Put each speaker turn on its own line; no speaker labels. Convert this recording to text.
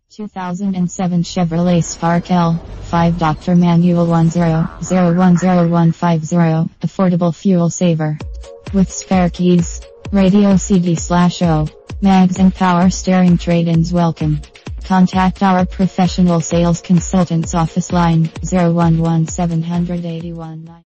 2007 Chevrolet Spark L, 5 Dr. Manual 10010150, affordable fuel saver. With spare keys, radio CD/O, mags and power steering. Trade-ins welcome. Contact our professional sales consultants office line 011 781 9.